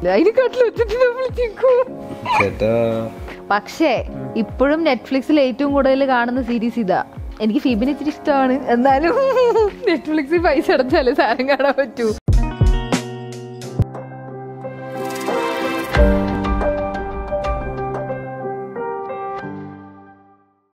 അതിനെക്കാട്ടിലും ഒച്ചത്തിൽ വിളിച്ചേക്കും. പക്ഷേ ഇപ്പോഴും നെറ്റ്ഫ്ലിക്സിൽ ഏറ്റവും കൂടുതൽ കാണുന്ന സീരീസ് ഇതാ. എനിക്ക് ഫീബിനെ ഇച്ചിരി ഇഷ്ടമാണ്, എന്നാലും നെറ്റ്ഫ്ലിക്സിൽ പൈസ അടച്ചാലേ സാധനം കാണാൻ പറ്റൂ.